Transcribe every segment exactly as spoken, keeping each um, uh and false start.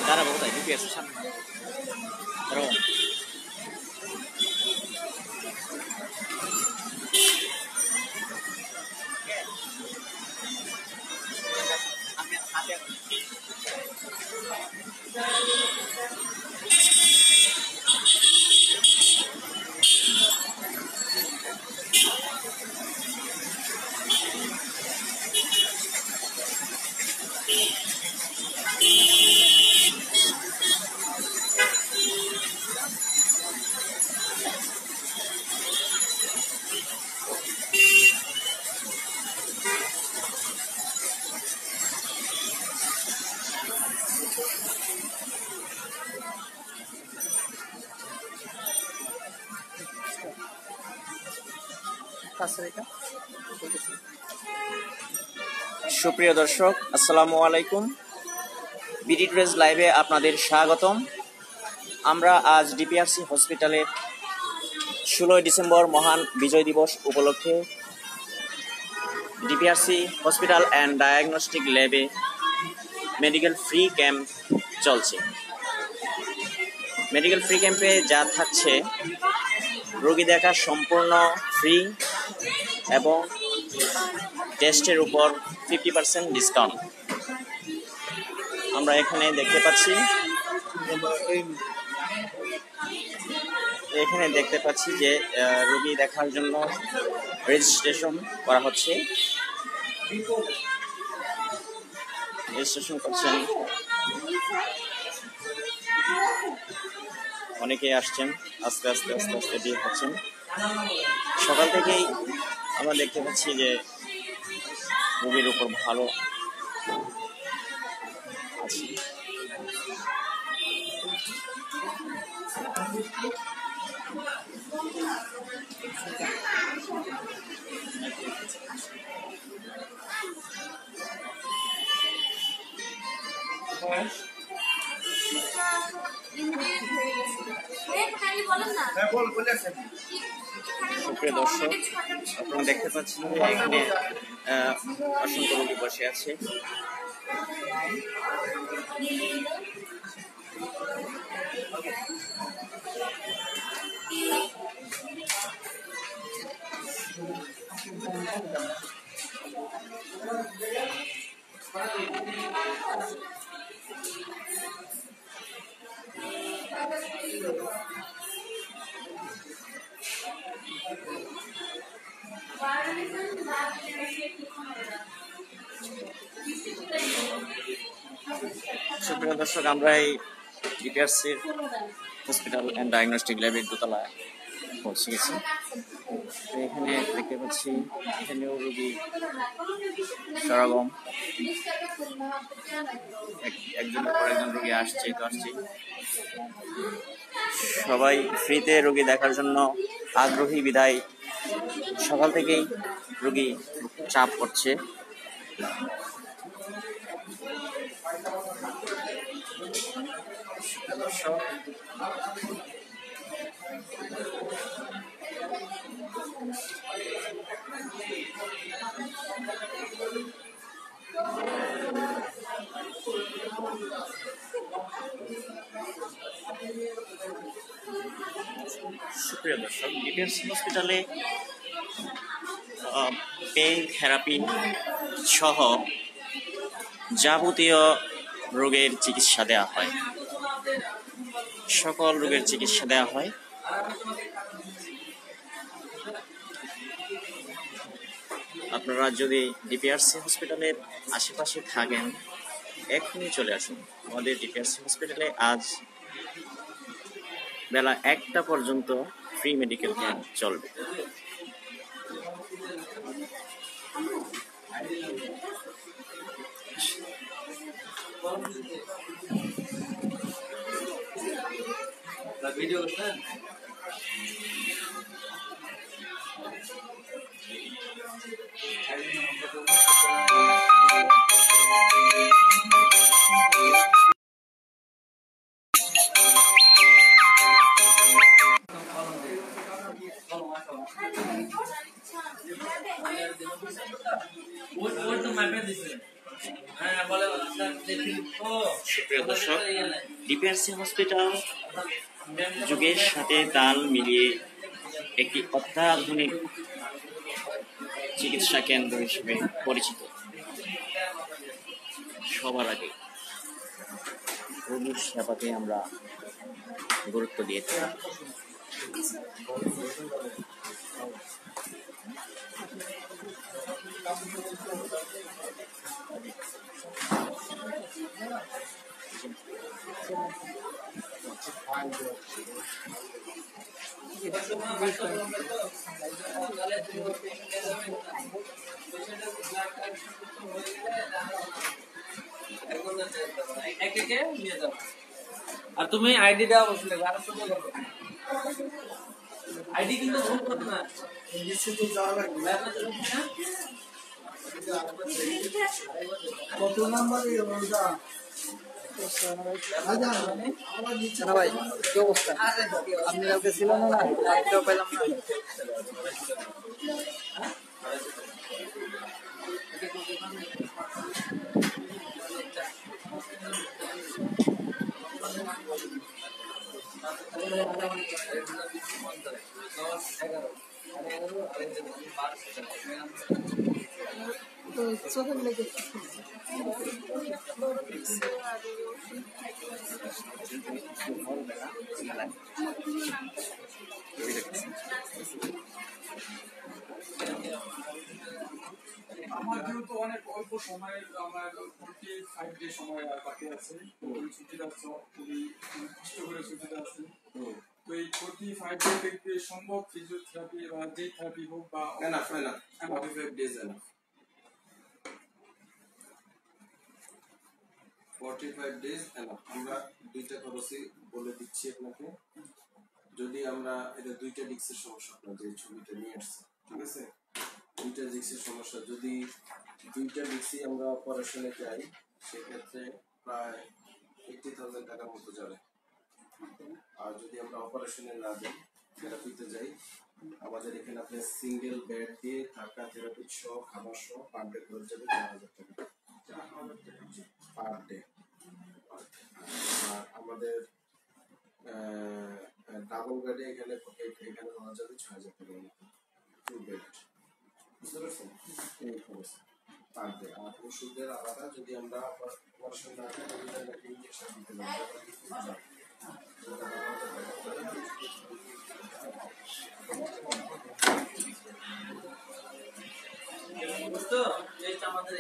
দাঁড়াবো কোথায়? ডিপিআরসির সামনে। দাঁড়াবো। সুপ্রিয় দর্শক, আসসালামু আলাইকুম। বিডি টুডেজ লাইভে আপনাদের স্বাগতম। আমরা আজ ডিপিআরসি হসপিটালের ষোলোই ডিসেম্বর মহান বিজয় দিবস উপলক্ষে ডিপিআরসি হসপিটাল অ্যান্ড ডায়াগনস্টিক ল্যাবে মেডিকেল ফ্রি ক্যাম্প চলছে। মেডিকেল ফ্রি ক্যাম্পে যা থাকছে, রোগী দেখা সম্পূর্ণ ফ্রি এবং টেস্টের উপর ফিফটি পার্সেন্ট ডিসকাউন্ট। আমরা এখানে দেখতে পাচ্ছি এখানে দেখতে পাচ্ছি যে রোগী দেখার জন্য রেজিস্ট্রেশন করা হচ্ছে। রেজিস্ট্রেশন করছেন, অনেকেই আসছেন, আস্তে আস্তে আস্তে আস্তে দিয়ে হচ্ছেন। সকাল থেকেই আমরা দেখতে পাচ্ছি যে রোগীর উপর ভালো আছে। সুপ্রিয় দর্শক, আপনারা দেখতে পাচ্ছেন এখানে অসংখ্য রোগী বসে আছে। সুপ্রিয় দর্শক, আমরা এই ডিপিআরসির হসপিটাল অ্যান্ড ডায়াগনস্টিক ল্যাবের দোতলায় পৌঁছে গেছি। এখানে দেখতে পাচ্ছি এখানেও রোগী সরগম, একজনের পর একজন রোগী আসছে তো আসছে। সবাই ফ্রিতে রোগী দেখার জন্য আগ্রহী বিধায় সকাল থেকেই রোগী চাপ করছে। সুপ্রিয় দর্শক, ডিপিআরসি হসপিটালে পেইন থেরাপি সহ যাবতীয় রোগের চিকিৎসা দেওয়া হয়, সকল রোগের চিকিৎসা দেওয়া হয়। আপনারা যদি ডিপিআরসি হসপিটালের আশেপাশে থাকেন, এখনই চলে আসুন আমাদের ডিপিআরসি হসপিটালে। আজ বেলা একটা পর্যন্ত ফ্রি মেডিকেল ক্যাম্প চলবে। ভিডিও সুপ্রিয় দর্শক, ডিপিআরসি হসপিটাল যুগের সাথে তাল মিলিয়ে একটি অত্যাধুনিক চিকিৎসা কেন্দ্র হিসেবে পরিচিত। সবার আগে রোগীর সেবাতে আমরা গুরুত্ব দিয়ে থাকি। আর তুমি আইডি দাও বসলে আইডি কিন্তু ভুল করতে না কত নাম্বার ভাই কি অবস্থা? আপনি কালকে ছিলেন না, রাত্রেও পেলাম না। চোখের লেগে আমার যেহেতু অনেক অল্প সময়, আমার ফোর্টি ফাইভ ডে সময় আর বাকি আছে, ছুটিটা খুবই কষ্ট করে ছুটিটা আছে। তো এই ফোর্টি ফাইভ ডে থেকে সম্ভব ফিজিওথেরাপি বা যে থেরাপি হোক বা enough enough forty five days enough forty five days enough. আমরা দুইটা খরচই বলে দিচ্ছি আপনাকে। যদি আমরা এটা দুইটা ডিস্কের সমস্যা, আপনার যে ছবিটা নিয়ে আসছে, ঠিক আছে, দুইটা ডিস্কের সমস্যা, যদি দুইটা ডিস্কই আমরা অপারেশনে যাই সেক্ষেত্রে প্রায় এইটি থাউজেন্ড টাকার মতো যাবে। আর যদি আমরা অপারেশনে না যাই, থেরাপিতে যাই, আমাদের এখানে আপনি সিঙ্গেল বেড দিয়ে থাকা, থেরাপি সহ, খাবার সহ পার ডে খরচ যাবে চার হাজার টাকা পার ডে। আর আমাদের ডাবল বেডে এখানে এখানে হওয়া যাবে ছয় হাজার টাকার মতো, টু বেড, বুঝতে পারছেন? এই খরচ পার ডে। আর ওষুধের আলাদা, যদি আমরা অপারেশন না করি তাহলে ইঞ্জেকশন দিতে পারবো। বুঝতো আমাদের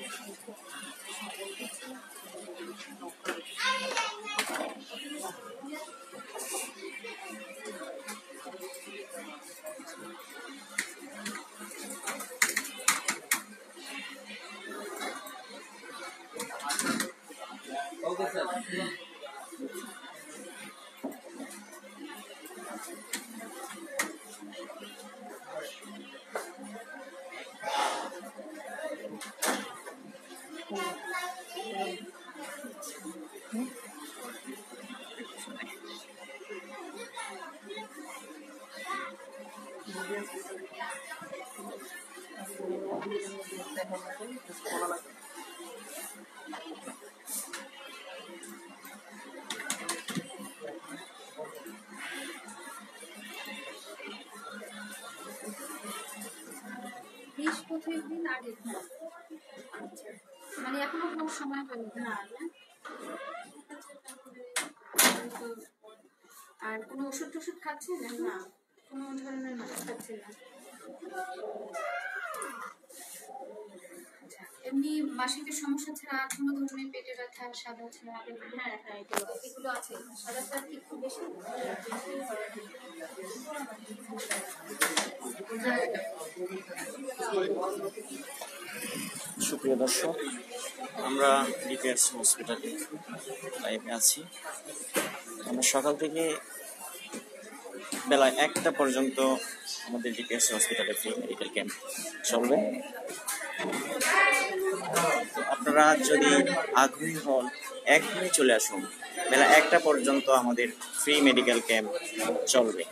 ওকে স্যার। বিশ পঁচিশ দিন আগে, মানে এখনো কোনো সময় হয়নি না। আর কোনো ওষুধ টষুধ খাচ্ছে না? না, কোনো ধরনের ওষুধ খাচ্ছে না। এমনি মাসিকের সমস্যা ছাড়া আর কোনো ধরনের পেটে ব্যথা, সাদা ছাড়া? হ্যাঁ হ্যাঁ, এগুলো এগুলো আছে। সাদা ছাড়া কি খুব বেশি? সুপ্রিয় দর্শক, আমরা ডিপিআরসি হসপিটালে লাইভে আছি। আমরা সকাল থেকে বেলা একটা পর্যন্ত আমাদের ডিপিআরসি হসপিটালে ফ্রি মেডিকেল ক্যাম্প চলবে। আপনারা যদি আগ্রহী হন এখনই চলে আসুন। বেলা একটা পর্যন্ত আমাদের ফ্রি মেডিকেল ক্যাম্প চলবে।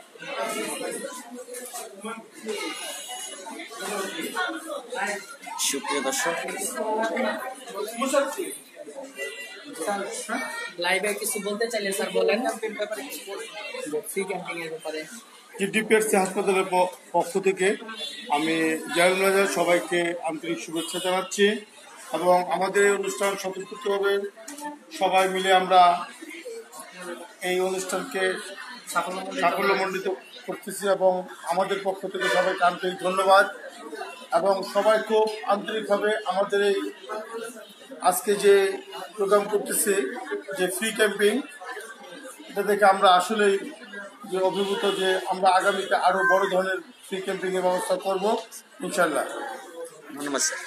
সুপ্রিয় দর্শক, লাইভে কিছু বলতে চাইলে স্যার বলেন ফ্রি ক্যাম্পিং এর ব্যাপারে। ডিপিআরসি হাসপাতালের প- পক্ষ থেকে আমি জাহিরুল রাজা সবাইকে আন্তরিক শুভেচ্ছা জানাচ্ছি এবং আমাদের এই অনুষ্ঠান স্বতঃস্ফূর্তভাবে সবাই মিলে আমরা এই অনুষ্ঠানকে সাফল্যমণ্ডিত করতেছি এবং আমাদের পক্ষ থেকে সবাইকে আন্তরিক ধন্যবাদ এবং সবাই খুব আন্তরিকভাবে আমাদের এই আজকে যে প্রোগ্রাম করতেছে যে ফ্রি ক্যাম্পিং, এটা দেখে আমরা আসলেই যে অভিভূত যে আমরা আগামীতে আরো বড় ধরনের ফ্রি ক্যাম্পিং এর ব্যবস্থা করব ইনশাল্লাহ। ধন্যবাদ স্যার।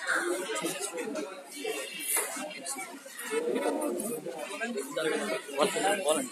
বলেন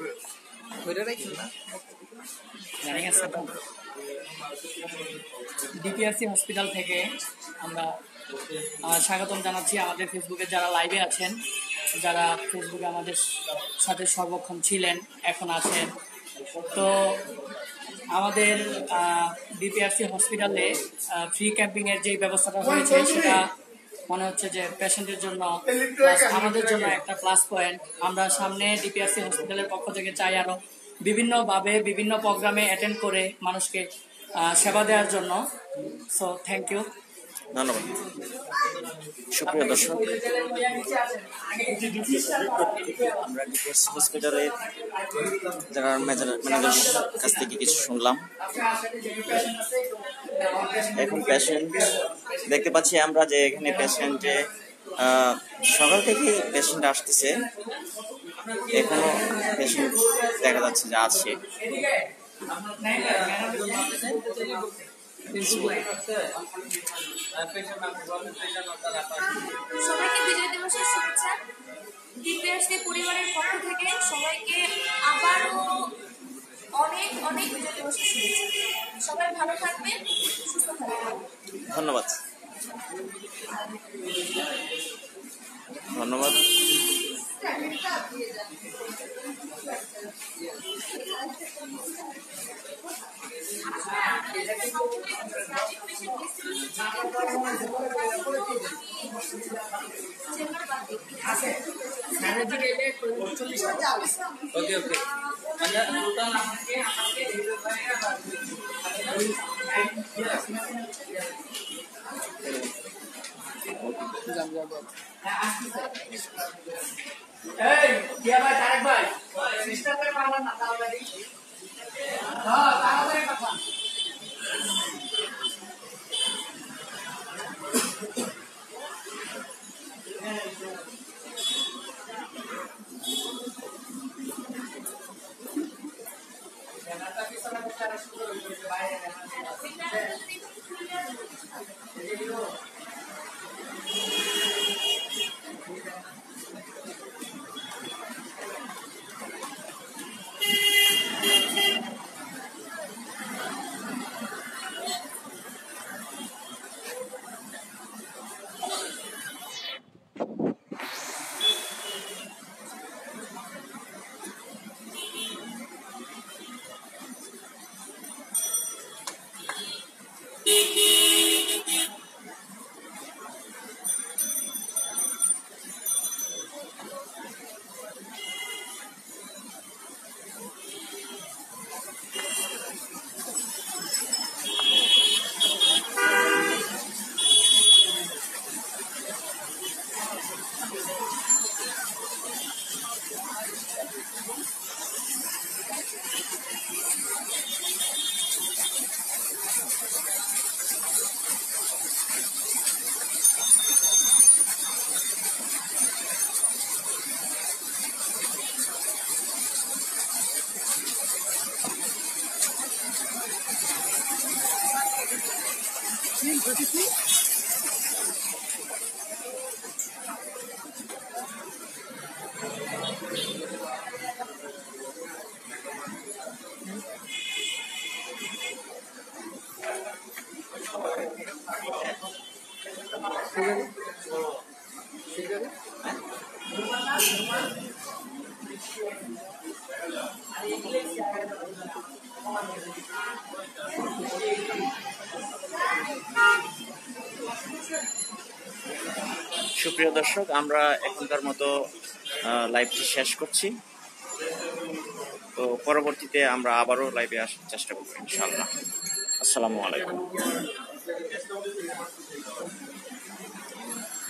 ডিপিআরসি হসপিটাল থেকে আমরা আহ, স্বাগতম জানাচ্ছি আমাদের ফেসবুকে যারা লাইভে আছেন, যারা ফেসবুকে আমাদের সাথে সর্বক্ষণ ছিলেন, এখন আছেন। তো আমাদের ডিপিআরসি হসপিটালে ফ্রি ক্যাম্পিং এর যে ব্যবস্থাটা হয়েছে সেটা মনে হচ্ছে যে পেশেন্টের জন্য plus আমাদের জন্য একটা প্লাস পয়েন্ট। আমরা সামনে ডিপিআরসি হসপিটালের পক্ষ থেকে চাই আরো বিভিন্নভাবে বিভিন্ন প্রোগ্রামে অ্যাটেন্ড করে মানুষকে আহ, সেবা দেওয়ার জন্য। সো থ্যাংক ইউ, ধন্যবাদ। সুপ্রিয় দর্শক, আমরা ডিপিআরসি হসপিটালের যারা ম্যানেজার কাছ থেকে কিছু শুনলাম। এখন পেশেন্ট দেখতে পাচ্ছি আমরা যে এখানে পেশেন্টে সকাল থেকেই পেশেন্ট আসতেছে, এখনো পেশেন্ট দেখা যাচ্ছে যে আছে। সবাইকে বিজয় দিবসের শুভেচ্ছা। ডিপিআরসি পরিবারের পক্ষ থেকে সবাইকে আবারও অনেক অনেক বিজয় দিবসের শুভেচ্ছা। সবাই ভালো থাকবেন, সুস্থ থাকবেন। ধন্যবাদ ধন্যবাদ ওকে ওকে সুপ্রিয় দর্শক, আমরা এখনকার মতো লাইভটি শেষ করছি। তো পরবর্তীতে আমরা আবারও লাইভে আসার চেষ্টা করবো ইনশাআল্লাহ। আসসালামু আলাইকুম।